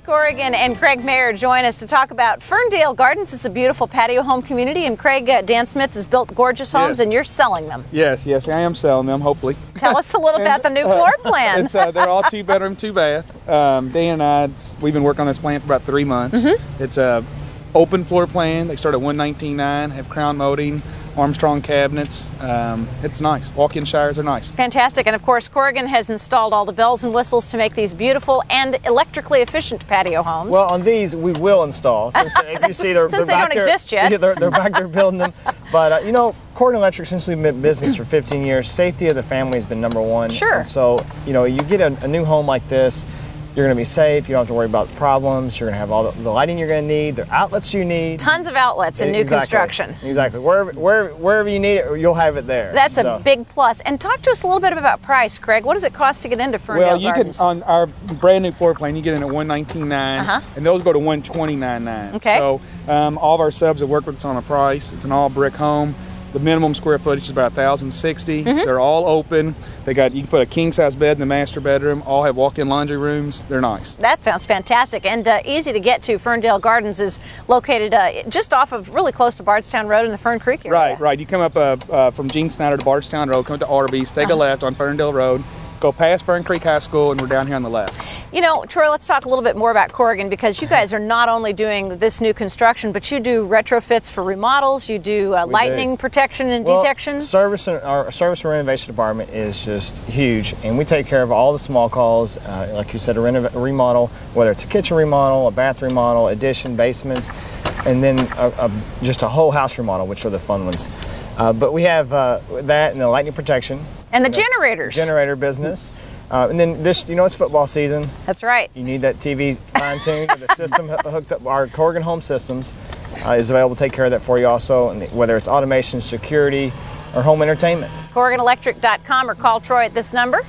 Troy Corrigan and Craig Mayer join us to talk about Ferndale Gardens. It's a beautiful patio home community, and Craig, Dan Smith has built gorgeous homes, and you're selling them. Yes, I am selling them, hopefully. Tell us a little about the new floor plan. They're all 2-bedroom, 2-bath. Dan and I, we've been working on this plan for about 3 months. It's a open floor plan. They start at $119,900, have crown molding, Armstrong cabinets. It's nice. Walk-in showers are nice. Fantastic. And of course, Corrigan has installed all the bells and whistles to make these beautiful and electrically efficient patio homes. Well, on these we will install. Since if you see, since they don't exist yet. Yeah, they're back there building them. But you know, Corrigan Electric, since we've been in business for 15 years, safety of the family has been #1. Sure. And so, you know, you get a new home like this, you're going to be safe. You don't have to worry about problems. You're going to have all the lighting you're going to need, the outlets you need. Tons of outlets in new construction. Exactly. Wherever you need it, you'll have it there. That's a big plus. And talk to us a little bit about price, Craig. What does it cost to get into Ferndale Gardens? Well, on our brand new floor plan, you get in at $119,900, and those go to $129,900. Okay. So all of our subs have worked with us on a price. It's an all brick home. The minimum square footage is about 1,060. They're all open. You can put a king size bed in the master bedroom. All have walk-in laundry rooms. They're nice. That sounds fantastic and easy to get to. Ferndale Gardens is located just off of really close to Bardstown Road in the Fern Creek area. Right. You come up from Gene Snyder to Bardstown Road, come to Arby's, take a left on Ferndale Road, go past Fern Creek High School, and we're down here on the left. You know, Troy, let's talk a little bit more about Corrigan, because you guys are not only doing this new construction, but you do retrofits for remodels, you do lightning protection and detection. Our service and renovation department is just huge, and we take care of all the small calls, like you said, a remodel, whether it's a kitchen remodel, a bath remodel, addition, basements, and then just a whole house remodel, which are the fun ones. But we have that and the lightning protection. And the generators. Generator business. And then this, you know, it's football season. That's right. You need that TV fine-tuned, the system hooked up. Our Corrigan Home Systems is available to take care of that for you also, and whether it's automation, security, or home entertainment. CorriganElectric.com, or call Troy at this number.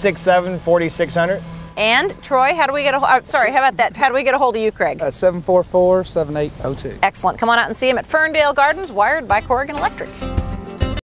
267-4600. And Troy, how do we get how do we get a hold of you, Craig? 744-7802. Excellent. Come on out and see him at Ferndale Gardens, wired by Corrigan Electric.